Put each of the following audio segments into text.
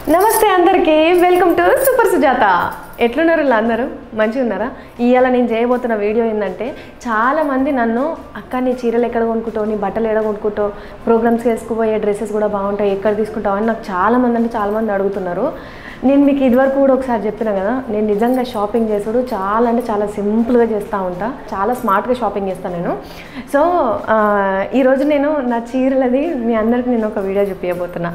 నమస్తే అందరికీ welcome to super Sujatha. ఎట్లున్నారు అందరూ మంచిగా ఉన్నారా? ఇవాళ నేను చేయబోతున్న వీడియో ఏంటంటే చాలా మంది నన్ను అక్క నీ చీరలు ఎక్కడ కొనుక్కుంటావు, నీ బట్టలు ఎక్కడ కొనుక్కుంటావు, ప్రోగ్రామ్స్కి వేసుకుపోయే డ్రెస్సెస్ కూడా బాగుంటాయి, ఎక్కడ తీసుకుంటావు అని నాకు చాలామంది అడుగుతున్నారు. నేను మీకు ఇదివరకు కూడా ఒకసారి చెప్పిన కదా, నేను నిజంగా షాపింగ్ చేసుడు చాలా సింపుల్గా చేస్తూ ఉంటా, చాలా స్మార్ట్గా షాపింగ్ చేస్తాను నేను. సో ఈరోజు నేను నా చీరలది మీ అందరికీ నేను ఒక వీడియో చూపించబోతున్నా.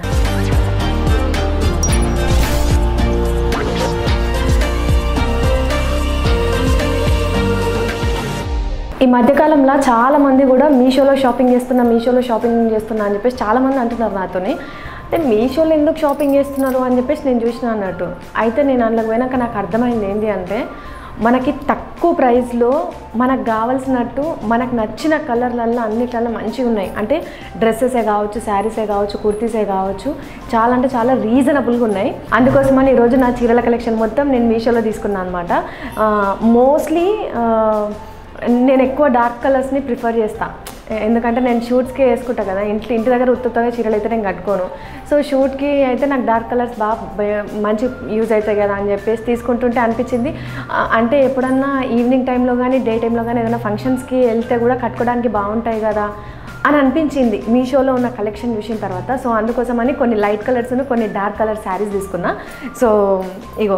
ఈ మధ్యకాలంలో చాలామంది కూడా మీషోలో షాపింగ్ చేస్తున్నా అని చెప్పేసి చాలామంది అంటున్నారు నాతోని. అంటే మీషోలో ఎందుకు షాపింగ్ చేస్తున్నారు అని చెప్పేసి నేను చూసిన అన్నట్టు. అయితే నేను అందులోకి పోయినాక నాకు అర్థమైంది ఏంటి అంటే, మనకి తక్కువ ప్రైస్లో మనకు కావాల్సినట్టు మనకు నచ్చిన కలర్లలో అన్నిట్లలో మంచిగా ఉన్నాయి. అంటే డ్రెస్సెసే కావచ్చు, శారీసే కావచ్చు, కుర్తీసే కావచ్చు, చాలా రీజనబుల్గా ఉన్నాయి. అందుకోసమని ఈరోజు నా చీరల కలెక్షన్ మొత్తం నేను మీషోలో తీసుకున్నాను అనమాట. మోస్ట్లీ నేను ఎక్కువ డార్క్ కలర్స్ని ప్రిఫర్ చేస్తాను, ఎందుకంటే నేను షూట్స్కి వేసుకుంటాను కదా, ఇంటి దగ్గర ఉత్తుగా చీరలు అయితే నేను కట్టుకోను. సో షూట్కి అయితే నాకు డార్క్ కలర్స్ బాగా మంచి యూజ్ అవుతాయి కదా అని చెప్పేసి తీసుకుంటుంటే అనిపించింది. అంటే ఎప్పుడన్నా ఈవినింగ్ టైంలో కానీ డే టైంలో కానీ ఏదైనా ఫంక్షన్స్కి వెళ్తే కూడా కట్టుకోవడానికి బాగుంటాయి కదా అని అనిపించింది మీషోలో ఉన్న కలెక్షన్ చూసిన తర్వాత. సో అందుకోసమని కొన్ని లైట్ కలర్స్ కొన్ని డార్క్ కలర్ శారీస్ తీసుకున్నా. సో ఇగో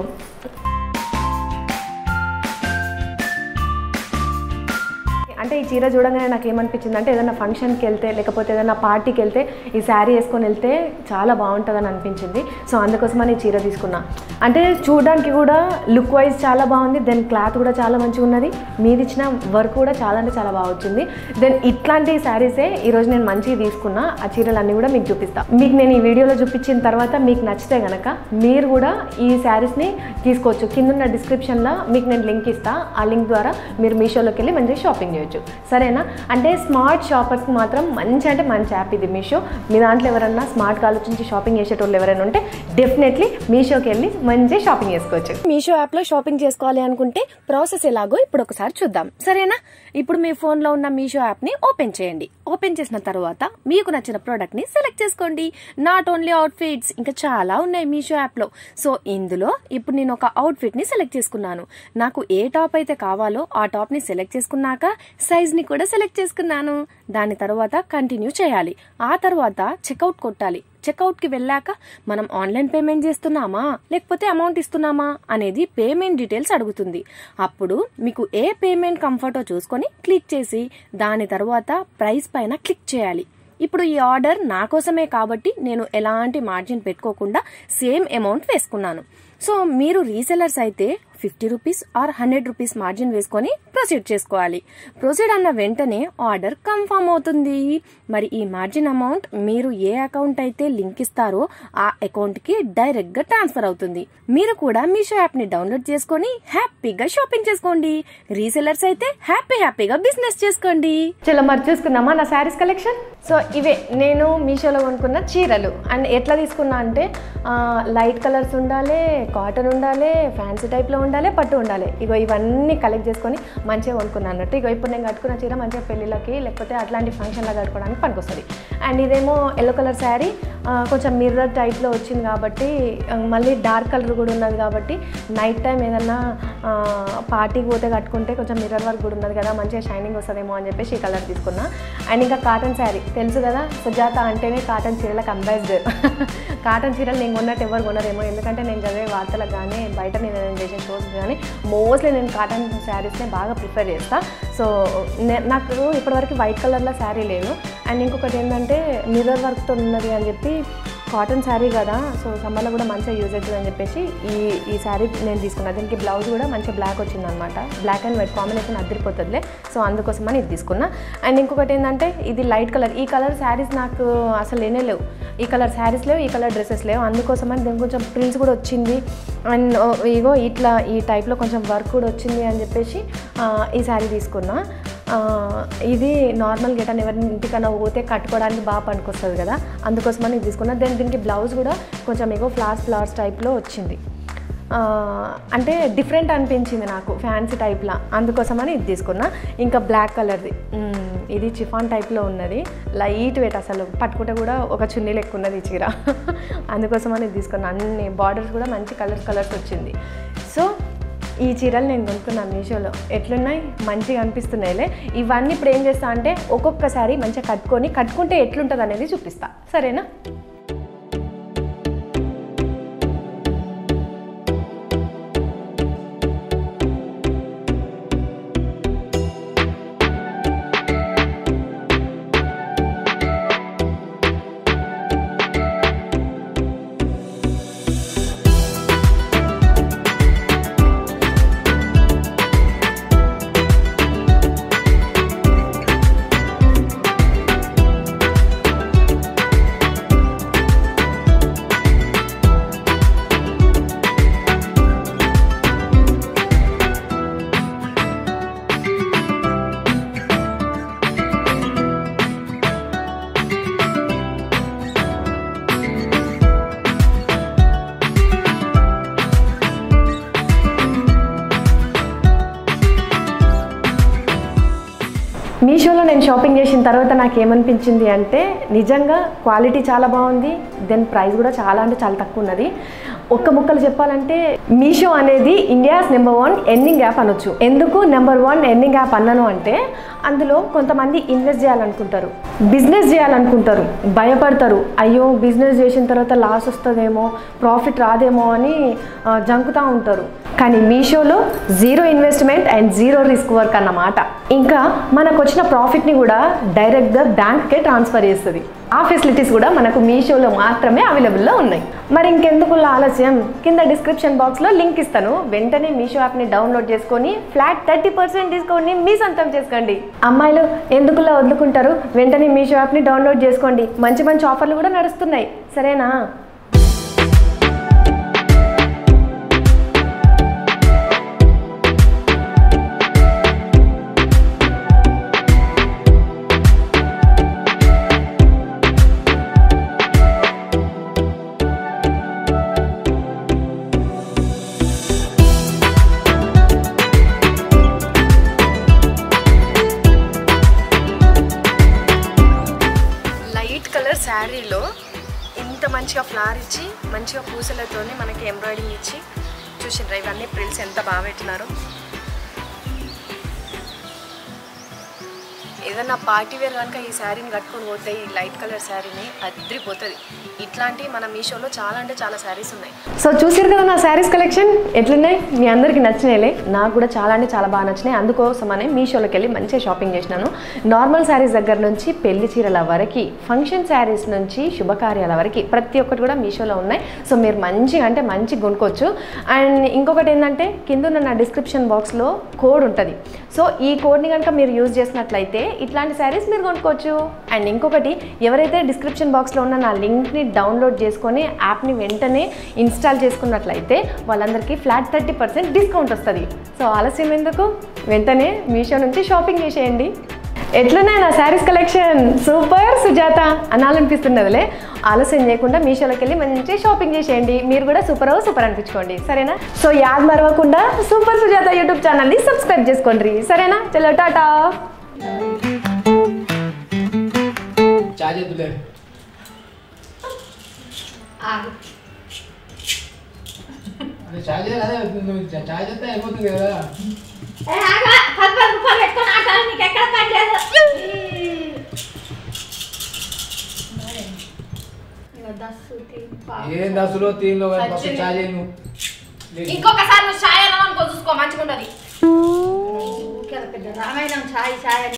అంటే ఈ చీర చూడగానే నాకు ఏమనిపించింది అంటే, ఏదైనా ఫంక్షన్కి వెళ్తే లేకపోతే ఏదైనా పార్టీకి వెళ్తే ఈ శారీ వేసుకొని వెళ్తే చాలా బాగుంటుందని అనిపించింది. సో అందుకోసమని ఈ చీర తీసుకున్నా. అంటే చూడడానికి కూడా లుక్ వైజ్ చాలా బాగుంది, దెన్ క్లాత్ కూడా చాలా మంచిగా ఉన్నది, మీది ఇచ్చిన వర్క్ కూడా చాలా బాగా వచ్చింది. దెన్ ఇట్లాంటి శారీసే ఈరోజు నేను మంచిగా తీసుకున్నా. ఆ చీరలన్నీ కూడా మీకు చూపిస్తాను. మీకు నేను ఈ వీడియోలో చూపించిన తర్వాత మీకు నచ్చితే కనుక మీరు కూడా ఈ శారీస్ని తీసుకోవచ్చు. కింద డిస్క్రిప్షన్లో మీకు నేను లింక్ ఇస్తాను. ఆ లింక్ ద్వారా మీరు మీషోలోకి వెళ్ళి మంచిగా షాపింగ్ చేయొచ్చు, సరేనా? అంటే స్మార్ట్ షాపర్స్కి మాత్రం మంచి యాప్ ఇది మీషో. మీ దాంట్లో ఎవరన్నా స్మార్ట్గా ఆలోచించి షాపింగ్ చేసేటోళ్ళు ఎవరైనా ఉంటే డెఫినెట్లీ మీషోకి వెళ్ళి మంచిగా షాపింగ్ చేసుకోవచ్చు. మీషో యాప్లో షాపింగ్ చేసుకోవాలి అనుకుంటే ప్రాసెస్ ఎలాగో ఇప్పుడు ఒకసారి చూద్దాం, సరేనా? ఇప్పుడు మీ ఫోన్లో ఉన్న మీషో యాప్ని ఓపెన్ చేయండి. ఓపెన్ చేసిన తర్వాత మీకు నచ్చిన ప్రోడక్ట్ని సెలెక్ట్ చేసుకోండి. నాట్ ఓన్లీ అవుట్ఫిట్స్, ఇంకా చాలా ఉన్నాయి మీషో యాప్లో. సో ఇందులో ఇప్పుడు నేను ఒక అవుట్ఫిట్ని సెలెక్ట్ చేసుకున్నాను. నాకు ఏ టాప్ అయితే కావాలో ఆ టాప్ని సెలెక్ట్ చేసుకున్నాక సైజ్ని కూడా సెలెక్ట్ చేసుకున్నాను. దాని తర్వాత కంటిన్యూ చేయాలి. ఆ తర్వాత చెక్అవుట్ కొట్టాలి. చెక్అవుట్కి వెళ్ళాక మనం ఆన్లైన్ పేమెంట్ చేస్తున్నామా లేకపోతే అమౌంట్ ఇస్తున్నామా అనేది పేమెంట్ డీటెయిల్స్ అడుగుతుంది. అప్పుడు మీకు ఏ పేమెంట్ కంఫర్టో చూసుకొని క్లిక్ చేసి దాని తర్వాత ప్రైస్ పైన క్లిక్ చేయాలి. ఇప్పుడు ఈ ఆర్డర్ నా కోసమే కాబట్టి నేను ఎలాంటి మార్జిన్ పెట్టుకోకుండా సేమ్ అమౌంట్ వేసుకున్నాను. సో మీరు రీసెలర్స్ అయితే 50 రూపీస్ ఆర్ 100 రూపీస్ మార్జిన్ వేసుకొని ప్రొసీడ్ చేసుకోవాలి. ప్రొసీడ్ అన్న వెంటనే ఆర్డర్ కన్ఫర్మ్ అవుతుంది. మరి ఈ మార్జిన్ అమౌంట్ మీరు ఏ అకౌంట్ అయితే లింక్ ఇస్తారో ఆ అకౌంట్ కి డైరెక్ట్ గా ట్రాన్స్ఫర్ అవుతుంది. మీరు కూడా మీషో యాప్ ని డౌన్లోడ్ చేసుకుని హ్యాపీగా షాపింగ్ చేసుకోండి. రీసెలర్స్ అయితే హ్యాపీగా బిజినెస్ చేసుకోండి. చలో మరి చూసుకుందామా నా శారీస్ కలెక్షన్. సో ఇవే నేను మీషోలో కొనుక్కున్న చీరలు. అండ్ ఎట్లా తీసుకున్నా అంటే లైట్ కలర్స్ ఉండాలి, కాటన్ ఉండాలి, ఫ్యాన్సీ టైప్లో ఉండాలి, పట్టు ఉండాలి. ఇగో ఇవన్నీ కలెక్ట్ చేసుకొని మంచిగా కొనుక్కున్నాను అన్నట్టు. ఇగో ఇప్పుడు నేను కట్టుకున్న చీర మంచిగా పెళ్ళిళ్ళకి లేకపోతే అట్లాంటి ఫంక్షన్లో కట్టుకోవడానికి పనికొస్తుంది. అండ్ ఇదేమో ఎల్లో కలర్ శారీ, కొంచెం మిర్రర్ టైప్లో వచ్చింది కాబట్టి, మళ్ళీ డార్క్ కలర్ కూడా ఉన్నది కాబట్టి నైట్ టైం ఏదన్నా పార్టీకి పోతే కట్టుకుంటే కొంచెం మిర్రర్ వర్క్ కూడా ఉన్నది కదా, మంచిగా షైనింగ్ వస్తుందేమో అని చెప్పేసి ఈ కలర్ తీసుకున్నా. అండ్ ఇంకా కాటన్ శారీ తెలుసు కదా, సుజాత అంటేనే కాటన్ చీరలకు అంబాసిడర్. కాటన్ చీరలు నేను కొన్నట్టు ఎవరు కొనరేమో, ఎందుకంటే నేను చదివే వార్తలకు కానీ బయట నేను చేసే షోస్ కానీ మోస్ట్లీ నేను కాటన్ శారీస్నే బాగా ప్రిఫర్ చేస్తాను. సో నాకు ఇప్పటివరకు వైట్ కలర్లో శారీ లేదు. అండ్ ఇంకొకటి ఏంటంటే మిర్రర్ వర్క్తో ఉన్నది అని చెప్పి, కాటన్ శారీ కదా, సో సమ్మర్లో కూడా మంచిగా యూజ్ అవుతుంది అని చెప్పేసి ఈ శారీ నేను తీసుకున్నాను. దీనికి బ్లౌజ్ కూడా మంచిగా బ్లాక్ వచ్చింది అనమాట. బ్లాక్ అండ్ వైట్ కాంబినేషన్ అదిరిపోతుందిలే, సో అందుకోసమని ఇది తీసుకున్నా. అండ్ ఇంకొకటి ఏంటంటే ఇది లైట్ కలర్. ఈ కలర్ శారీస్ నాకు అసలు లేనే లేవు, ఈ కలర్ శారీస్ లేవు, ఈ కలర్ డ్రెస్సెస్ లేవు. అందుకోసమని దీనికి కొంచెం ప్రింట్స్ కూడా వచ్చింది. అండ్ ఇగో ఇట్లా ఈ టైప్లో కొంచెం వర్క్ కూడా వచ్చింది అని చెప్పేసి ఈ శారీ తీసుకున్నా. ఇది నార్మల్గా ఎటన్నా ఎవరిని ఇంటికన్నా పోతే కట్టుకోవడానికి బాగా పనికొస్తుంది కదా, అందుకోసమని ఇది తీసుకున్నా. దెన్ దీనికి బ్లౌజ్ కూడా కొంచెం ఫ్లవర్స్ టైప్లో వచ్చింది. అంటే డిఫరెంట్ అనిపించింది నాకు, ఫ్యాన్సీ టైప్లా, అందుకోసమని ఇది తీసుకున్నా. ఇంకా బ్లాక్ కలర్ది, ఇది చిఫాన్ టైప్లో ఉన్నది, లైట్ వెయిట్, అసలు పట్టుకుంటే కూడా ఒక చున్నీ లెక్క ఉన్నది ఈ చీర. అందుకోసమని ఇది తీసుకున్నా. అన్ని బార్డర్స్ కూడా మంచి కలర్స్ వచ్చింది. సో ఈ చీరలు నేను కొనుక్కున్నాను మీషోలో. ఎట్లున్నాయి, మంచిగా అనిపిస్తున్నాయిలే. ఇవన్నీ ఇప్పుడు ఏం చేస్తా అంటే ఒక్కొక్కసారి మంచిగా కట్టుకుంటే ఎట్లుంటుంది అనేది చూపిస్తా, సరేనా? మీషోలో నేను షాపింగ్ చేసిన తర్వాత నాకు ఏమనిపించింది అంటే నిజంగా క్వాలిటీ చాలా బాగుంది, దెన్ ప్రైస్ కూడా చాలా అంటే చాలా తక్కువ ఉన్నది. ఒక్క ముక్కలు చెప్పాలంటే మీషో అనేది ఇండియాస్ నెంబర్ 1 ఎర్నింగ్ యాప్ అనొచ్చు. ఎందుకు నెంబర్ 1 ఎర్నింగ్ యాప్ అన్నాను అంటే అందులో కొంతమంది ఇన్వెస్ట్ చేయాలనుకుంటారు, బిజినెస్ చేయాలనుకుంటారు, భయపడతారు, అయ్యో బిజినెస్ చేసిన తర్వాత లాస్ వస్తుందేమో, ప్రాఫిట్ రాదేమో అని జంకుతూ ఉంటారు. కానీ మీషోలో 0 ఇన్వెస్ట్మెంట్ అండ్ 0 రిస్క్ వర్క్ అన్నమాట. ఇంకా మనకు వచ్చిన ప్రాఫిట్ని కూడా డైరెక్ట్గా బ్యాంక్కే ట్రాన్స్ఫర్ చేస్తుంది. ఆ ఫెసిలిటీస్ కూడా మనకు మీషోలో మాత్రమే అవైలబుల్లో ఉన్నాయి. మరి ఇంకెందుకు ఆలస్యం, కింద డిస్క్రిప్షన్ బాక్స్లో లింక్ ఇస్తాను, వెంటనే మీషో యాప్ని డౌన్లోడ్ చేసుకొని ఫ్లాట్ 30% డిస్కౌంట్ని మీ సొంతం చేసుకోండి. అమ్మాయిలు ఎందుకులా వదులుకుంటారు, వెంటనే మీషో యాప్ని డౌన్లోడ్ చేసుకోండి. మంచి మంచి ఆఫర్లు కూడా నడుస్తున్నాయి, సరేనా? శారీలో ఇంత మంచిగా ఫ్లవర్ ఇచ్చి మంచిగా పూసలతోనే మనకి ఎంబ్రాయిడింగ్ ఇచ్చి చూసిండ్రా, ఇవన్నీ ప్రిల్స్ ఎంత బాగా పెట్టినారు. ఏదన్నా పార్టీ వేర్ కనుక ఈ శారీని కట్టుకొని పోతే, ఈ లైట్ కలర్ శారీని అద్రిపోతుంది. ఇట్లాంటివి మన మీషోలో చాలా అంటే చాలా శారీస్ ఉన్నాయి. సో చూసారు కదా నా శారీస్ కలెక్షన్ ఎట్లున్నాయి, మీ అందరికి నచ్చినాయిలే. నాకు కూడా చాలా అంటే చాలా బాగా నచ్చినాయి. అందుకోసమనే మీషోలోకి వెళ్ళి మంచిగా షాపింగ్ చేసినాను. నార్మల్ శారీస్ దగ్గర నుంచి పెళ్లి చీరల వరకు, ఫంక్షన్ శారీస్ నుంచి శుభకార్యాల వరకు ప్రతి ఒక్కటి కూడా మీషోలో ఉన్నాయి. సో మీరు మంచిగా అంటే మంచిగా కొనుక్కోవచ్చు. అండ్ ఇంకొకటి ఏంటంటే కింద ఉన్న నా డిస్క్రిప్షన్ బాక్స్లో కోడ్ ఉంటుంది. సో ఈ కోడ్ని కనుక మీరు యూజ్ చేసినట్లయితే ఇట్లాంటి శారీస్ మీరు కొనుక్కోవచ్చు. అండ్ ఇంకొకటి, ఎవరైతే డిస్క్రిప్షన్ బాక్స్లో ఉన్న నా లింక్ని డౌన్లోడ్ చేసుకొని యాప్ని వెంటనే ఇన్స్టాల్ చేసుకున్నట్లయితే వాళ్ళందరికీ ఫ్లాట్ 30% డిస్కౌంట్ వస్తుంది. సో ఆలస్యం ఎందుకు, వెంటనే మీషో నుంచి షాపింగ్ చేసేయండి. ఎట్లున్నాయి నా శారీస్ కలెక్షన్, సూపర్ సుజాత అనాలనిపిస్తున్నదిలే. ఆలస్యం చేయకుండా మీషోలోకి వెళ్ళి మంచి షాపింగ్ చేసేయండి. మీరు కూడా సూపర్ అనిపించుకోండి, సరేనా? సో యాద్ మరవకుండా సూపర్ సుజాత యూట్యూబ్ ఛానల్ని సబ్స్క్రైబ్ చేసుకోండి, సరేనా? చలో టాటా. ఇంకొకసారి నువ్వు ఛాయ్ అన్నావు అనుకో, చూసుకో మంచిగా ఉండదు. రామాయణం ఛాయ్